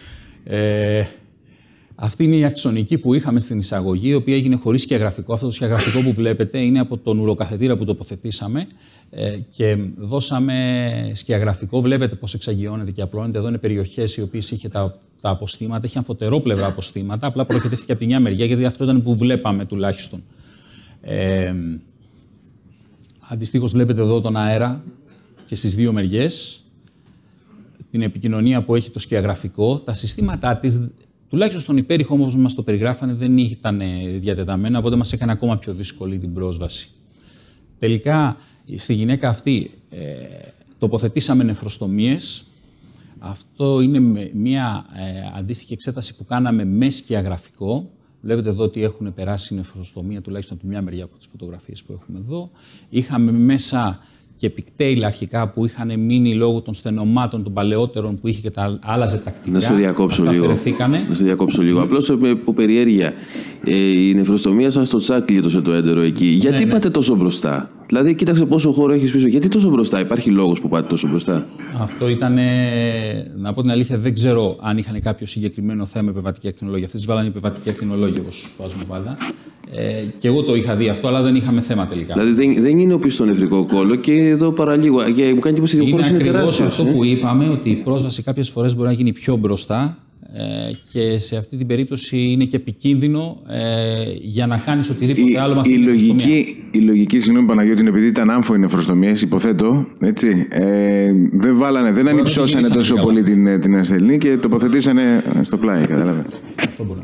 Ε, αυτή είναι η αξονική που είχαμε στην εισαγωγή, η οποία έγινε χωρίς σκιαγραφικό. Αυτό το σκιαγραφικό που βλέπετε είναι από τον ουροκαθετήρα που τοποθετήσαμε ε, και δώσαμε σκιαγραφικό. Βλέπετε πώς εξαγειώνεται και απλώνεται. Εδώ είναι περιοχές οι οποίες είχε τα, τα αποστήματα, είχε αμφωτερόπλευρα αποστήματα. Απλά προκατεύτηκε από τη μια μεριά, γιατί αυτό ήταν που βλέπαμε τουλάχιστον. Ε, Αντιστοίχως, βλέπετε εδώ τον αέρα και στις δύο μεριές. Την επικοινωνία που έχει το σκιαγραφικό, τα συστήματά της, τουλάχιστον στον υπέρηχο όπως μας το περιγράφανε, δεν ήταν διατεταμένα, οπότε μας έκανε ακόμα πιο δύσκολη την πρόσβαση. Τελικά, στη γυναίκα αυτή ε, τοποθετήσαμε νεφροστομίες. Αυτό είναι μια ε, αντίστοιχη εξέταση που κάναμε με σκιαγραφικό. Βλέπετε εδώ ότι έχουν περάσει νεφροστομία, τουλάχιστον από τη μια μεριά από τις φωτογραφίες που έχουμε εδώ. Είχαμε μέσα και πικτέιλ αρχικά που είχαν μείνει λόγω των στενομάτων των παλαιότερων που είχε και τα άλλαζε τακτικά. Να σε διακόψω λίγο. Να σε διακόψω λίγο. Mm. Απλώς από περιέργεια, ε, η νεφροστομία σας στο τσάκ κλείτωσε το έντερο εκεί. Γιατί ναι, πάτε ναι. τόσο μπροστά? Δηλαδή, κοίταξε πόσο χώρο έχεις πίσω. Γιατί τόσο μπροστά? Υπάρχει λόγος που πάτε τόσο μπροστά? Αυτό ήταν, να πω την αλήθεια, δεν ξέρω αν είχαν κάποιο συγκεκριμένο θέμα επιβατική ακτινολόγια. Αυτές τις βάλανε επιβατική ακτινολόγια, όπως βάζουμε πάντα. Ε, και εγώ το είχα δει αυτό, αλλά δεν είχαμε θέμα τελικά. Δηλαδή δεν, δεν είναι ο πίσω στο νεφρικό κόλλο και εδώ παραλίγο. Και μου κάνει εντύπωση ότι ο χώρος είναι τεράστιος. Είναι αυτό ε? που είπαμε, ότι η πρόσβαση κάποιες φορές μπορεί να γίνει πιο μπροστά. Ε, και σε αυτή την περίπτωση είναι και επικίνδυνο ε, για να κάνεις οτιδήποτε η, άλλο μας η, λογική, η λογική, συγγνώμη Παναγιώτη, είναι επειδή ήταν άμφωοι νεφροστομίες, υποθέτω, έτσι, ε, δεν βάλανε, δεν ανυψώσανε τόσο πολύ την, την ασθενή και τοποθετήσανε στο πλάι, κατάλαβε. Αυτό μπορεί.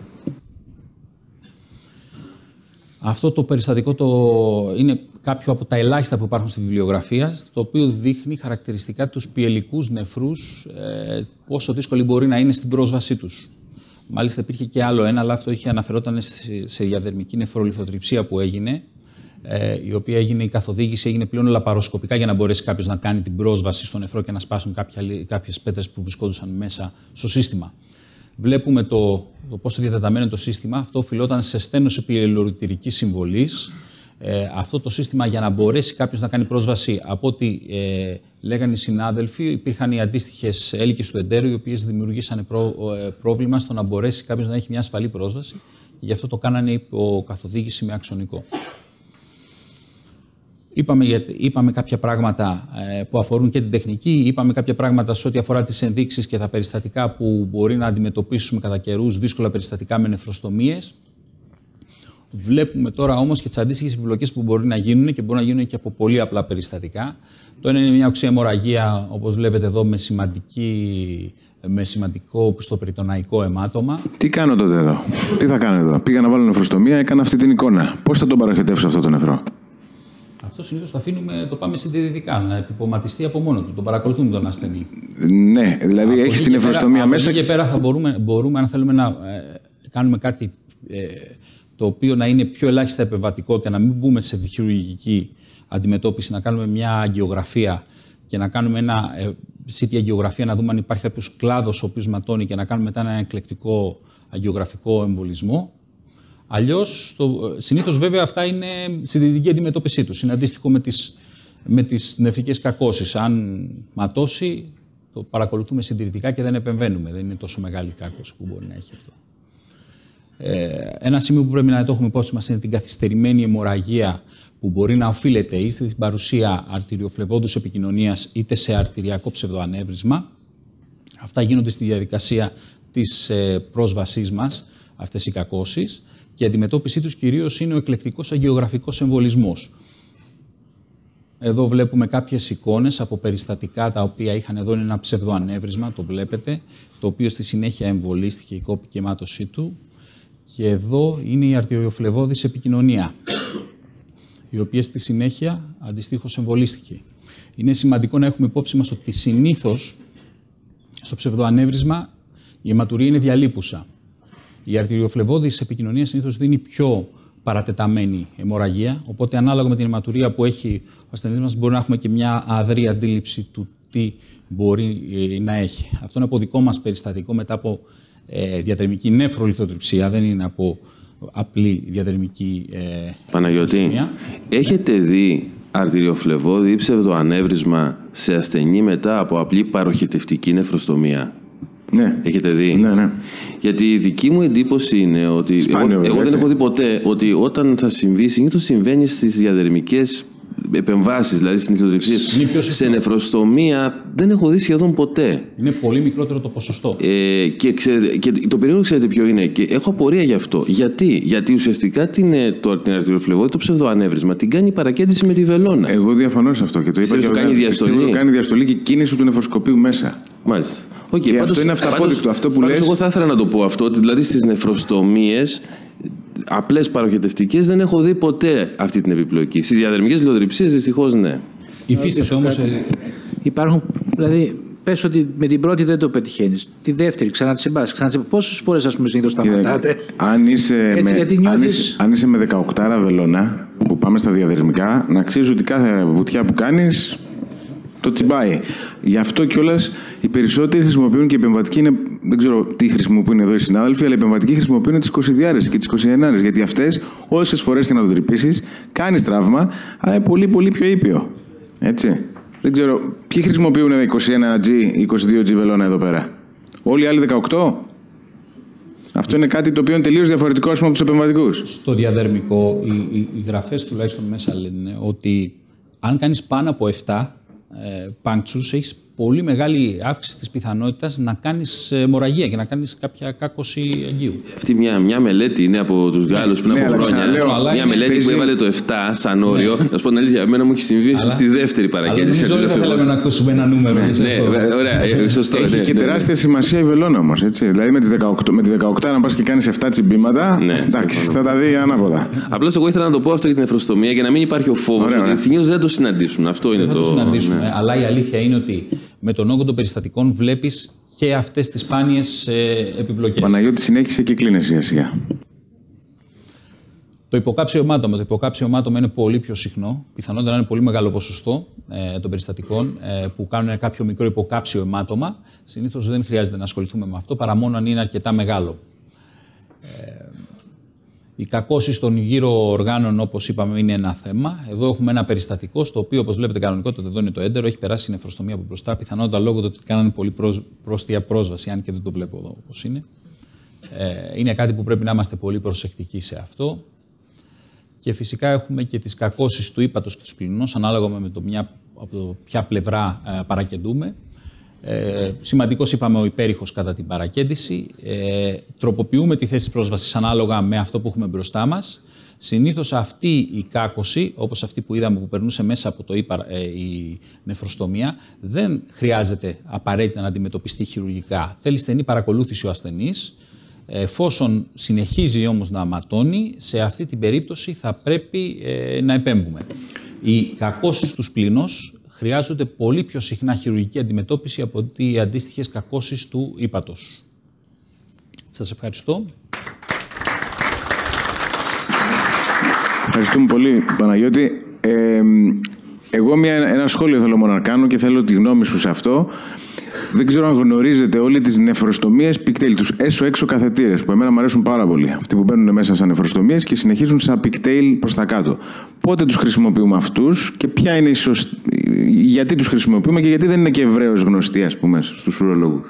Αυτό το περιστατικό το είναι κάποιο από τα ελάχιστα που υπάρχουν στη βιβλιογραφία, το οποίο δείχνει χαρακτηριστικά τους πιελικούς νεφρούς, ε, πόσο δύσκολη μπορεί να είναι στην πρόσβασή τους. Μάλιστα υπήρχε και άλλο ένα, αλλά αυτό είχε αναφερόταν σε διαδερμική νεφρολιθοτριψία που έγινε, ε, η οποία έγινε η καθοδήγηση, έγινε πλέον λαπαροσκοπικά για να μπορέσει κάποιος να κάνει την πρόσβαση στο νεφρό και να σπάσουν κάποιες πέτρες που βρισκόντουσαν μέσα στο σύστημα. Βλέπουμε το, το πόσο διατεταμένο είναι το σύστημα. Αυτό οφειλόταν σε στένωση πυελορυτηρικής συμβολής. Ε, αυτό το σύστημα, για να μπορέσει κάποιος να κάνει πρόσβαση, από ό,τι ε, λέγανε οι συνάδελφοι, υπήρχαν οι αντίστοιχες έλικες του εντέρου, οι οποίες δημιουργήσαν προ, ε, πρόβλημα στο να μπορέσει κάποιος να έχει μια ασφαλή πρόσβαση. Και γι' αυτό το κάνανε υπό καθοδήγηση με αξονικό. Είπαμε, είπαμε κάποια πράγματα ε, που αφορούν και την τεχνική, είπαμε κάποια πράγματα σε ό,τι αφορά τις ενδείξεις και τα περιστατικά που μπορεί να αντιμετωπίσουμε κατά καιρούς, δύσκολα περιστατικά με νεφροστομίες. Βλέπουμε τώρα όμως και τις αντίστοιχες επιπλοκές που μπορεί να γίνουν και μπορεί να γίνουν και από πολύ απλά περιστατικά. Το ένα είναι μια οξέα αιμορραγία, όπως βλέπετε εδώ, με, σημαντική, με σημαντικό πιστοπεριτοναϊκό αιμάτωμα. Τι κάνω τότε εδώ, τι θα κάνω εδώ? Πήγα να βάλω νεφροστομία, έκανα αυτή την εικόνα. Πώς θα τον παροχετεύσω αυτό το νεφρό? Αυτό συνήθως το αφήνουμε, το πάμε συντηρητικά, να επιποματιστεί από μόνο του. Τον παρακολουθούμε τον ασθενή. Ναι, δηλαδή έχει την νεφροστομία μέσα. Από εκεί και πέρα θα μπορούμε, μπορούμε, αν θέλουμε να ε, κάνουμε κάτι ε, το οποίο να είναι πιο ελάχιστα επεμβατικό και να μην μπούμε σε χειρουργική αντιμετώπιση, να κάνουμε μια αγγιογραφία και να κάνουμε ένα ε, σι τι αγγιογραφία, να δούμε αν υπάρχει κάποιος κλάδος ο οποίος ματώνει και να κάνουμε μετά ένα εκλεκτικό αγγιογραφικό εμβολισμό. Αλλιώς, το, συνήθως βέβαια αυτά είναι συντηρητική αντιμετώπιση τους. Είναι αντίστοιχο με τις, με τις νεφρικές κακώσεις. Αν ματώσει, το παρακολουθούμε συντηρητικά και δεν επεμβαίνουμε. Δεν είναι τόσο μεγάλη κάκωση που μπορεί να έχει αυτό. Ε, ένα σημείο που πρέπει να το έχουμε υπόψη μας είναι την καθυστερημένη αιμορραγία, που μπορεί να οφείλεται είτε στην παρουσία αρτηριοφλεβόντους επικοινωνίας είτε σε αρτηριακό ψευδοανέβρισμα. Αυτά γίνονται στη διαδικασία της ε, πρόσβασής μας, αυτές οι κακώσεις. Και η αντιμετώπιση τους κυρίως είναι ο εκλεκτικός αγγιογραφικός εμβολισμός. Εδώ βλέπουμε κάποιες εικόνες από περιστατικά τα οποία είχαν, εδώ είναι ένα ψευδοανέβρισμα, το βλέπετε, το οποίο στη συνέχεια εμβολίστηκε, η κόπηκε η αιμάτωσή του. Και εδώ είναι η αρτηριοφλεβώδης επικοινωνία, η οποία στη συνέχεια αντιστοίχως εμβολίστηκε. Είναι σημαντικό να έχουμε υπόψη μας ότι συνήθως στο ψευδοανέβρισμα η αιματουρία είναι διαλείπουσα. Η αρτηριοφλεβώδης επικοινωνία συνήθως δίνει πιο παρατεταμένη αιμορραγία, οπότε ανάλογα με την αιματουρία που έχει ο ασθενής μας μπορεί να έχουμε και μια αδρή αντίληψη του τι μπορεί να έχει. Αυτό είναι από δικό μας περιστατικό μετά από ε, διαδρομική νεφρολιθοτριψία, δεν είναι από απλή διαδρομική ε, Παναγιώτη, νεφροστομία. Έχετε δει αρτηριοφλεβώδη ή ψευδοανέβρισμα σε ασθενή μετά από απλή παροχητευτική νεφροστομία? Ναι. Έχετε δει? Ναι, ναι. Γιατί η δική μου εντύπωση είναι ότι. Σπάνιο, εγώ, βέβαια, εγώ δεν έτσι. έχω δει ποτέ ότι όταν θα συμβεί, συνήθως συμβαίνει στις διαδερμικές επεμβάσεις, δηλαδή στην λιθοτριψία. Είναι πιο Σε συχνό. νεφροστομία δεν έχω δει σχεδόν ποτέ. Είναι πολύ μικρότερο το ποσοστό. Ε, και, ξέρετε, και το περίεργο ξέρετε ποιο είναι, και έχω απορία γι' αυτό. Γιατί, Γιατί ουσιαστικά την, το, την αρτηριοφλεβώδη, το ψευδοανέβρισμα, την κάνει παρακέντηση με τη βελόνα. Εγώ διαφωνώ σε αυτό και το είπα. Πιστεύεις Και το ο κάνει Γιάννης. διαστολή? Πιστεύω το κάνει διαστολή και κίνηση του νεφροσκοπίου μέσα. Μάλιστα. Okay, Και αυτό είναι αυταπόδεικτο. Αυτό που πάντως λες- εγώ θα ήθελα να το πω αυτό, ότι δηλαδή στις νεφροστομίες, απλές παροχετευτικές, δεν έχω δει ποτέ αυτή την επιπλοκή. Στις διαδερμικές λιθοτριψίες δυστυχώς ναι. Υφίσταται όμως. ε, Υπάρχουν, δηλαδή, πες ότι με την πρώτη δεν το πετυχαίνεις. Τη δεύτερη, ξανά τη συμπάσεις. Πόσες φορές, ας πούμε, συνήθως σταματάτε? Αν είσαι, Έτσι, με, γιατί αν, νιώθεις- είσαι, αν είσαι με δεκαοκτάρα βελόνα που πάμε στα διαδερμικά, να ξέρεις ότι κάθε βουτιά που κάνεις το τσιμπάει. Γι' αυτό κιόλας οι περισσότεροι χρησιμοποιούν και οι επεμβατικοί είναι. Δεν ξέρω τι χρησιμοποιούν εδώ οι συνάδελφοι, αλλά οι επεμβατικοί χρησιμοποιούν τις εικοσιδιάρες και τις εικοσιενάρες. Γιατί αυτές, όσες φορές και να το τρυπήσεις, κάνεις τραύμα, αλλά είναι πολύ πολύ πιο ήπιο. Έτσι. Δεν ξέρω. Ποιοι χρησιμοποιούν είκοσι ένα τζι, είκοσι δύο τζι βελόνα εδώ πέρα? Όλοι οι άλλοι δεκαοκτώ. Αυτό είναι κάτι το οποίο είναι τελείως διαφορετικό, ας πούμε, από τους επεμβατικούς. Στο διαδερμικό, οι, οι, οι γραφές τουλάχιστον μέσα λένε ότι αν κάνεις πάνω από επτά ε, πάντσους, έχεις πολύ μεγάλη αύξηση της πιθανότητας να κάνεις αιμορραγία και να κάνεις κάποια κάκωση αγγείου. Αυτή μια, μια μελέτη είναι από τους Γάλλους πριν Ναι, από αλλά χρόνια. ξαναλέω, αλλά Μια είναι- μελέτη παίζει- που έβαλε το επτά σαν όριο. Να σου πω την αλήθεια, εμένα μου έχει συμβεί Αλλά- στη δεύτερη Αλλά παρακέντηση. νομίζω δεν θα θέλαμε να ακούσουμε ένα νούμερο. σε Ναι, αυτό. βε- ωραία, ε, σωστό. Έχει ναι, και ναι, ναι. τεράστια σημασία η βελόνα όμως. Έτσι. Δηλαδή με, τις δεκαοκτώ, με τη δεκαοκτώ να πας και κάνεις επτά τσιμπήματα, Ναι, εντάξει, συμφωνώ. θα τα δει ανάποδα. Απλώς εγώ ήθελα να το πω αυτό για την νεφροστομία για να μην υπάρχει ο φόβος. Ωραία, ωραία. Γιατί συνήθως δεν το συναντήσουν. Αυτό είναι Θα το. το συναντήσουμε. ναι. Αλλά η αλήθεια είναι ότι με τον όγκο των περιστατικών βλέπεις και αυτές τις σπάνιες ε, επιπλοκές. Παναγιώτη, συνέχισε και κλείνει σιγά σιγά. Το υποκάψιο αιμάτωμα. Το υποκάψιο αιμάτωμα είναι πολύ πιο συχνό. Πιθανότατα να είναι πολύ μεγάλο ποσοστό ε, των περιστατικών ε, που κάνουν κάποιο μικρό υποκάψιο αιμάτωμα. Συνήθως δεν χρειάζεται να ασχοληθούμε με αυτό παρά μόνο αν είναι αρκετά μεγάλο. Ε, η κακώση των γύρω οργάνων, όπως είπαμε, είναι ένα θέμα. Εδώ έχουμε ένα περιστατικό στο οποίο, όπως βλέπετε, κανονικότατα εδώ είναι το έντερο, έχει περάσει η νεφροστομία από μπροστά. Πιθανότατα λόγω του ότι κάνανε πολύ πρόστια πρόσβαση, αν και δεν το βλέπω εδώ όπως είναι. Ε, είναι κάτι που πρέπει να είμαστε πολύ προσεκτικοί σε αυτό. Και φυσικά έχουμε και τις κακώσεις του ύπατος και του σπληνός, ανάλογα με το μια, από το ποια πλευρά ε, παρακεντούμε. Ε, σημαντικός, είπαμε, ο υπέρηχος κατά την παρακέντηση. Ε, τροποποιούμε τη θέση της πρόσβασης ανάλογα με αυτό που έχουμε μπροστά μας. Συνήθως αυτή η κάκωση, όπως αυτή που είδαμε που περνούσε μέσα από το ύπα, ε, η νεφροστομία, δεν χρειάζεται απαραίτητα να αντιμετωπιστεί χειρουργικά. Θέλει στενή παρακολούθηση ο ασθενής. Εφόσον συνεχίζει όμως να αματώνει, σε αυτή την περίπτωση θα πρέπει ε, να επέμβουμε. Οι κακώσεις του σπλήνος χρειάζονται πολύ πιο συχνά χειρουργική αντιμετώπιση από ότι οι αντίστοιχες κακώσεις του ύπατος. Σας ευχαριστώ. Ευχαριστούμε πολύ, Παναγιώτη. Ε, εγώ μια, ένα σχόλιο θέλω μόνο να κάνω και θέλω τη γνώμη σου σε αυτό. Δεν ξέρω αν γνωρίζετε όλοι τις νεφροστομίες πικτέιλ, τους έσω-έξω καθετήρες, που εμένα μου αρέσουν πάρα πολύ. Αυτοί που μπαίνουν μέσα σαν νεφροστομίες και συνεχίζουν σαν πικτέιλ προς τα κάτω. Πότε τους χρησιμοποιούμε αυτούς και ποια είναι η σωσ... γιατί τους χρησιμοποιούμε και γιατί δεν είναι και ευρέως γνωστοί, ας πούμε, στους ουρολόγους.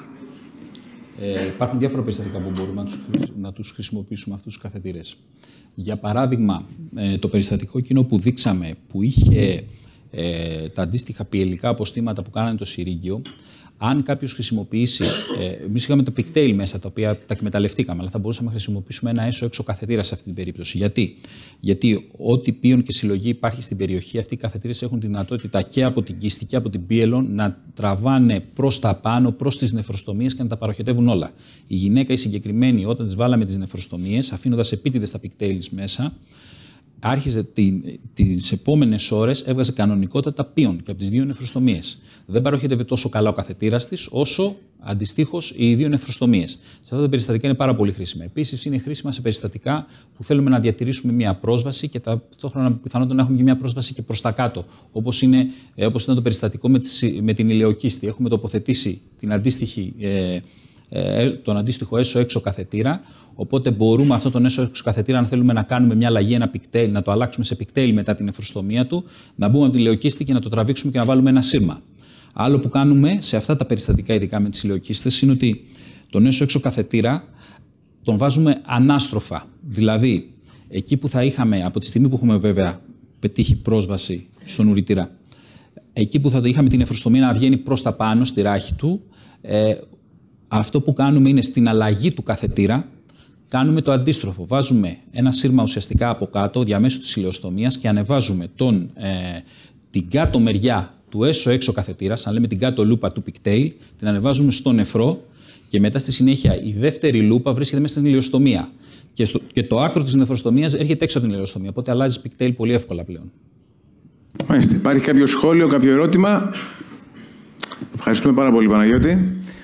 Ε, υπάρχουν διάφορα περιστατικά που μπορούμε να τους, να τους χρησιμοποιήσουμε αυτούς τους καθετήρες. Για παράδειγμα, ε, το περιστατικό εκείνο που δείξαμε, που είχε ε, τα αντίστοιχα πιελικά αποστήματα που κάνανε το συρίγγιο, αν κάποιος χρησιμοποιήσει, ε, εμείς είχαμε τα πικτέιλ μέσα, τα οποία τα εκμεταλλευτήκαμε, αλλά θα μπορούσαμε να χρησιμοποιήσουμε ένα έσω-έξω καθετήρα σε αυτή την περίπτωση. Γιατί, Γιατί ό,τι πίον και συλλογή υπάρχει στην περιοχή, αυτοί οι καθετήρες έχουν τη δυνατότητα και από την κίστη και από την πίελον να τραβάνε προς τα πάνω, προς τις νεφροστομίες και να τα παροχετεύουν όλα. Η γυναίκα η συγκεκριμένη, όταν της βάλαμε τις νεφροστομίες, αφήνοντας επίτηδες τα πικτέιλ μέσα, άρχιζε τις επόμενες ώρες, έβγαζε κανονικότατα πίον και από τις δύο νεφροστομίες. Δεν παροχέτευε τόσο καλά ο καθετήρας της, όσο αντιστοίχως οι δύο νεφροστομίες. Σε αυτά τα περιστατικά είναι πάρα πολύ χρήσιμα. Επίσης, είναι χρήσιμα σε περιστατικά που θέλουμε να διατηρήσουμε μια πρόσβαση και ταυτόχρονα πιθανότατα να έχουμε και μια πρόσβαση και προς τα κάτω. Όπως, είναι, όπως ήταν το περιστατικό με, τις, με την ηλαιοκίστη. Έχουμε τοποθετήσει την αντίστοιχη. Ε, τον αντίστοιχο έσω-έξω καθετήρα. Οπότε μπορούμε αυτόν τον έσω-έξω καθετήρα, αν θέλουμε να κάνουμε μια αλλαγή, ένα πικτέιλ, να το αλλάξουμε σε πικτέιλ μετά την νεφροστομία του, να μπούμε από τη ηλαιοκίστη και να το τραβήξουμε και να βάλουμε ένα σύρμα. Άλλο που κάνουμε σε αυτά τα περιστατικά, ειδικά με τις ηλαιοκίστες, είναι ότι τον έσω-έξω καθετήρα τον βάζουμε ανάστροφα. Δηλαδή, εκεί που θα είχαμε, από τη στιγμή που έχουμε βέβαια πετύχει πρόσβαση στον ουρητήρα, εκεί που θα το είχαμε την νεφροστομία να βγαίνει προς τα πάνω στη ράχη του, ε, αυτό που κάνουμε είναι στην αλλαγή του καθετήρα, κάνουμε το αντίστροφο. Βάζουμε ένα σύρμα ουσιαστικά από κάτω, διαμέσου της ηλαιοστομίας και ανεβάζουμε τον, ε, την κάτω μεριά του έσω-έξω καθετήρα, σαν λέμε την κάτω λούπα του πικτέιλ, την ανεβάζουμε στο νεφρό και μετά στη συνέχεια η δεύτερη λούπα βρίσκεται μέσα στην ηλαιοστομία. Και, στο, και το άκρο της νεφροστομίας έρχεται έξω από την ηλαιοστομία, οπότε αλλάζει πικτέιλ πολύ εύκολα πλέον. Μάλιστα. Υπάρχει κάποιο σχόλιο, κάποιο ερώτημα? Ευχαριστούμε πάρα πολύ, Παναγιώτη.